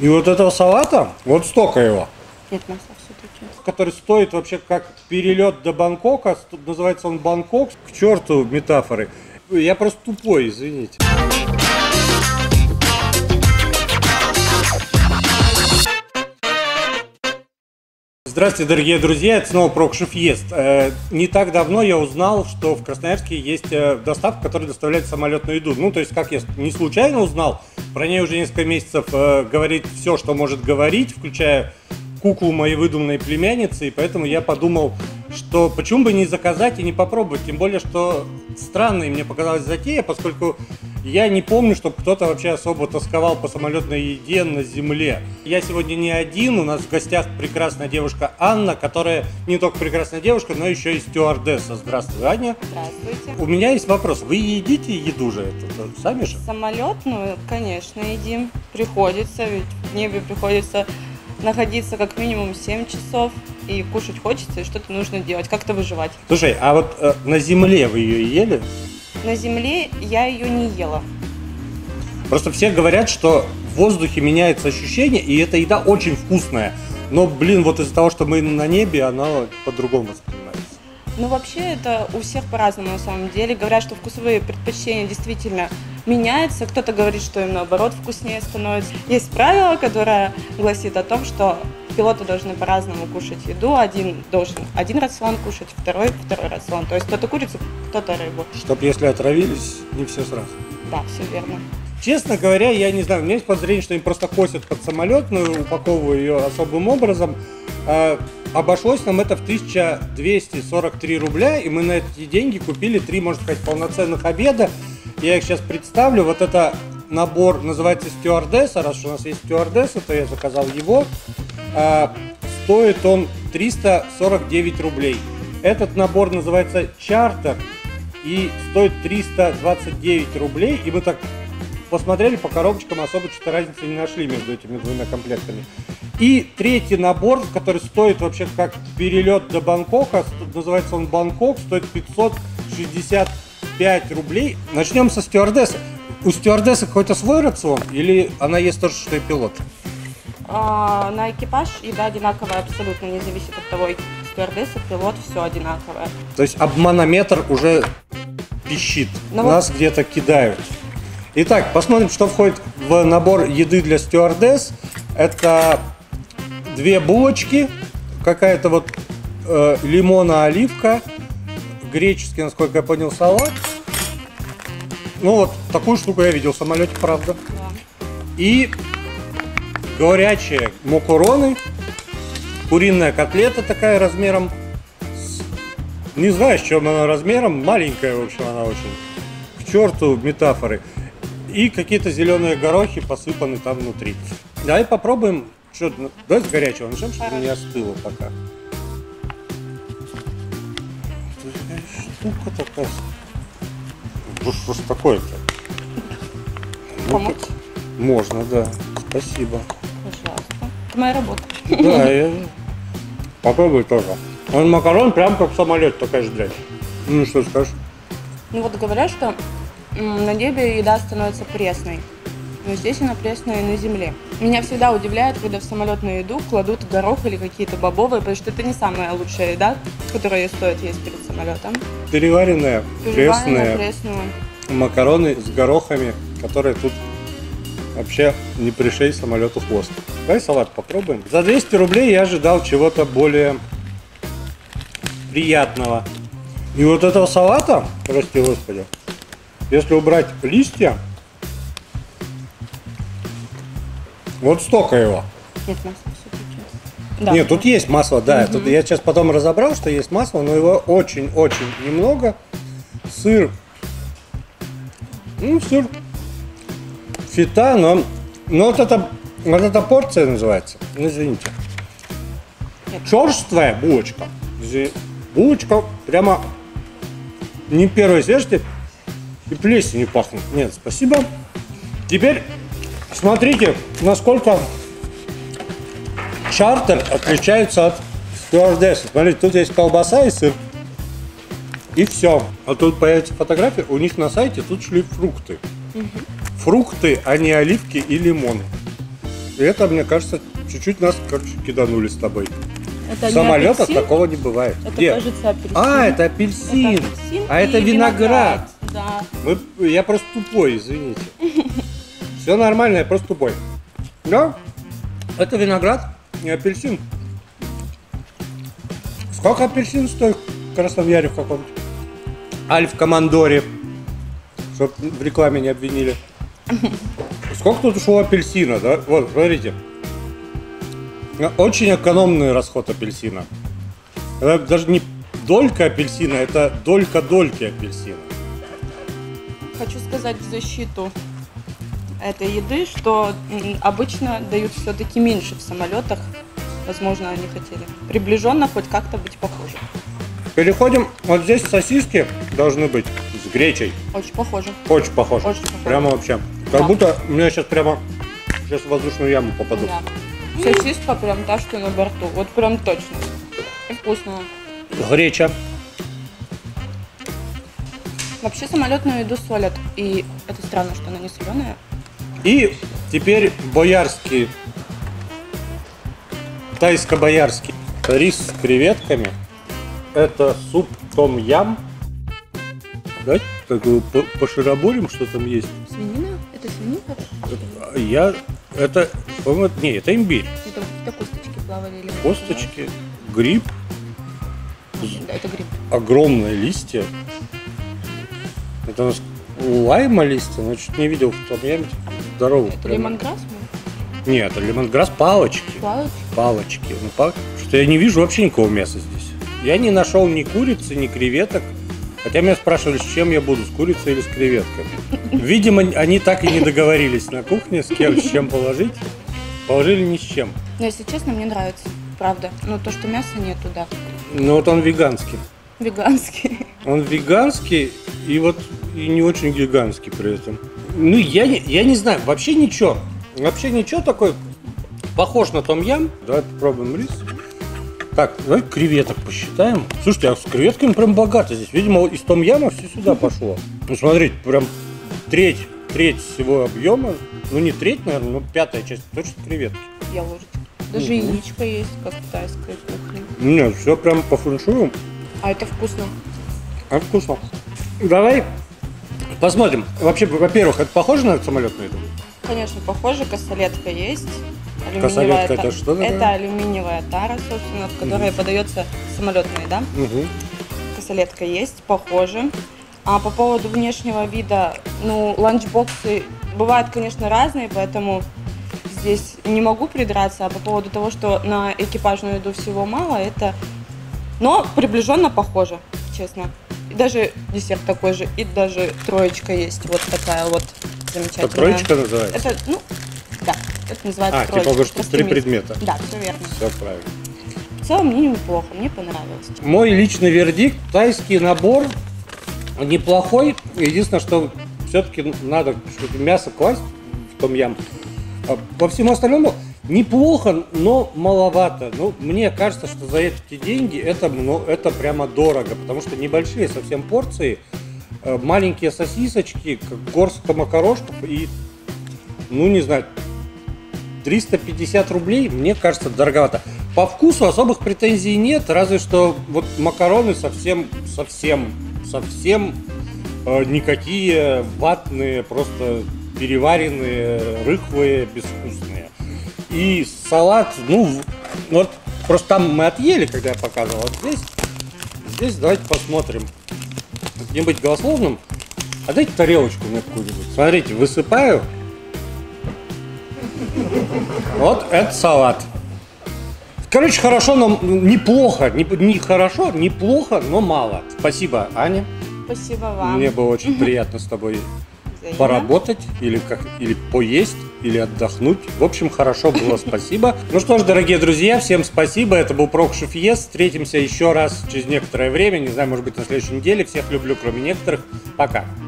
И вот этого салата, вот столько его. Нет масла все-таки. Который стоит вообще как перелет до Бангкока. Называется он Бангкок. К черту метафоры. Я просто тупой, извините. Здравствуйте, дорогие друзья, это снова Прокшев ест. Не так давно я узнал, что в Красноярске есть доставка, которая доставляет самолетную еду. Ну, то есть, как я не случайно узнал, про нее уже несколько месяцев говорит все, что может говорить, включая куклу моей выдуманной племянницы, и поэтому я подумал, что почему бы не заказать и не попробовать, тем более, что странной мне показалась затея, поскольку я не помню, чтобы кто-то вообще особо тосковал по самолетной еде на земле. Я сегодня не один, у нас в гостях прекрасная девушка Анна, которая не только прекрасная девушка, но еще и стюардесса. Здравствуй, Аня. Здравствуйте. У меня есть вопрос, вы едите еду же эту, сами же? Самолетную, конечно, едим. Приходится, ведь в небе приходится находиться как минимум 7 часов, и кушать хочется, и что-то нужно делать, как-то выживать. Слушай, а вот на земле вы ее ели? На земле я ее не ела. Просто все говорят, что в воздухе меняется ощущение, и эта еда очень вкусная. Но, блин, вот из-за того, что мы на небе, она по-другому воспринимается. Ну, вообще, это у всех по-разному на самом деле. Говорят, что вкусовые предпочтения действительно меняются. Кто-то говорит, что им наоборот вкуснее становится. Есть правило, которое гласит о том, что пилоты должны по-разному кушать еду. Один должен один рацион кушать, второй рацион. То есть кто-то курицу, кто-то рыбу. Чтоб если отравились, не все сразу. Да, все верно. Честно говоря, я не знаю, у меня есть подозрение, что они просто косят под самолетную, упаковывая ее особым образом. Обошлось нам это в 1243 рубля, и мы на эти деньги купили 3, можно сказать, полноценных обеда. Я их сейчас представлю. Вот это набор называется стюардесса. Раз уж у нас есть стюардесса, то я заказал его. Стоит он 349 рублей. Этот набор называется чартер и стоит 329 рублей. И мы так посмотрели по коробочкам, особо что-то разницы не нашли между этими двумя комплектами. И третий набор, который стоит вообще как перелет до Бангкока, называется он Бангкок, стоит 565 рублей. Начнем со стюардессы. У стюардессы какой-то свой рацион или она ест то же, что и пилот? На экипаж еда одинаковая абсолютно, не зависит от того, стюардесса, пилот, все одинаковое. То есть обманометр уже пищит, нас где-то кидают. Итак, посмотрим, что входит в набор еды для стюардесс. Это 2 булочки, какая-то вот лимона-оливка, греческий, насколько я понял, салат. Ну вот, такую штуку я видел в самолете, правда. Да. И горячие макароны, куриная котлета такая размером, не знаю, с чем она размером, маленькая, в общем, она очень. К черту метафоры. И какие-то зеленые горохи посыпаны там внутри. Давай попробуем. Что, давай с горячего начнем, чтобы не остыло пока. Штука такая. Что ж такое-то? Помочь? Можно, да. Спасибо. Пожалуйста. Это моя работа. Да, я попробуй тоже. Он макарон прям как в самолете, такая же дрянь. Ну что скажешь? Ну вот говорят, что на небе еда становится пресной. Но здесь она пресная и на земле. Меня всегда удивляет, когда в самолетную еду кладут горох или какие-то бобовые, потому что это не самая лучшая еда, которую стоит есть перед самолетом. Переваренная, пресная пресную. Макароны с горохами, которые тут вообще не пришей самолету хвост. Давай салат попробуем. За 200 рублей я ожидал чего-то более приятного. И вот этого салата, прости господи, если убрать листья, вот столько его. Нет масла все-таки. Да. Нет, тут есть масло, да. Тут я сейчас потом разобрал, что есть масло, но его очень-очень немного. Сыр. Ну, сыр. Фета, но вот эта порция называется. Ну, извините. Черствая булочка. Булочка прямо не первой свежести. И плесенью пахнет. Нет, спасибо. Теперь смотрите, насколько чартер отличается от стюардессы. Смотрите, тут есть колбаса и сыр. И все. А тут появится фотография, у них на сайте тут шли фрукты. Фрукты, а не оливки и лимоны. И это, мне кажется, чуть-чуть нас, короче, киданули с тобой. Это В самолетах апельсин, такого не бывает. это, Где? кажется, апельсин. А, это апельсин. Это апельсин А это и виноград. Да. Я просто тупой, извините. Все нормально, я просто тупой. Да, это виноград и апельсин. Сколько апельсин стоит в Красном Яре в каком-то? Альф-командоре. Чтоб в рекламе не обвинили. Сколько тут ушло апельсина, да? Вот, смотрите. Очень экономный расход апельсина. Это даже не долька апельсина, это долька дольки апельсина. Хочу сказать в защиту этой еды, что обычно дают все-таки меньше в самолетах. Возможно, они хотели приближенно хоть как-то быть похожи. Переходим. Вот здесь сосиски должны быть с гречей. Очень похоже. Очень похоже. Очень похоже. Прямо вообще. Как Да. будто у меня сейчас в воздушную яму попаду. Да. Сосиска прям та, что на борту. Вот прям точно. И вкусная. Греча. Вообще самолетную еду солят. И это странно, что она не соленая. И теперь боярский, тайско-боярский рис с креветками. Это суп том-ям. Давайте так пошироборим, что там есть. Свинина? Это свинина? Это, по-моему, это имбирь. Это какие-то косточки плавали или... Косточки, гриб, Да, это гриб. огромные листья. Это у нас лайма листья, но чуть не видел в том-яме. Здорово. Это лемонграсс? Нет, это лемонграсс палочки. Палочки? Палочки. Что я не вижу вообще никакого мяса здесь. Я не нашел ни курицы, ни креветок. Хотя меня спрашивали, с чем я буду, с курицей или с креветками. Видимо, они так и не договорились на кухне, с кем, с чем положить. Положили ни с чем. Но, если честно, мне нравится. Правда. Но то, что мяса нету, да. Но вот он веганский. Веганский. Он веганский и не очень гигантский при этом. Ну, я не знаю, вообще ничего. Вообще ничего такой. Похож на том-ям. Давай попробуем рис. Так, давай креветок посчитаем. Слушайте, а с креветками прям богато здесь. Видимо, из том-яма все сюда пошло. Ну, смотрите, прям треть всего объема. Ну, не треть, наверное, но пятая часть точно креветки. Я ложечка. Даже яичко есть, как в тайской кухне. Нет, все прям по фэншую. А это вкусно. А вкусно. Давай посмотрим. Вообще, во-первых, это похоже на самолетную еду? Конечно, похоже, косолетка есть. Косолетка это что такое? Это алюминиевая тара, собственно, в которой подается самолетная еда. Угу. Косолетка есть, похоже. А по поводу внешнего вида, ну, ланчбоксы бывают, конечно, разные, поэтому здесь не могу придраться. А по поводу того, что на экипажную еду всего мало, это... Но приближенно похоже, честно. И даже десерт такой же, и даже троечка есть, вот такая вот замечательная. Это троечка называется? Это, ну, да, это называется троечка. Типа, что 3 предмета. Да, все верно. Все правильно. В целом мне неплохо, мне понравилось. Мой личный вердикт: тайский набор неплохой. Единственное, что все-таки надо что-то мясо класть в том-ям. А по всему остальному неплохо, но маловато. Ну, мне кажется, что за эти деньги это прямо дорого, потому что небольшие совсем порции, маленькие сосисочки, горстка макарошков и, ну, не знаю, 350 рублей, мне кажется, дороговато. По вкусу особых претензий нет, разве что вот макароны совсем никакие, ватные, просто переваренные, рыхлые, безвкусные. И салат, ну, вот просто там мы отъели, когда я показывал. Вот здесь давайте посмотрим. Не быть голословным. А дайте тарелочку мне какую-нибудь. Смотрите, высыпаю. Вот это салат. Короче, хорошо, но неплохо. Не хорошо, неплохо, но мало. Спасибо, Аня. Спасибо вам. Мне было очень приятно с тобой поработать, или поесть, или отдохнуть. В общем, хорошо было, спасибо. Ну что ж, дорогие друзья, всем спасибо. Это был Прокшев Ест. Встретимся еще раз через некоторое время. Не знаю, может быть, на следующей неделе. Всех люблю, кроме некоторых. Пока.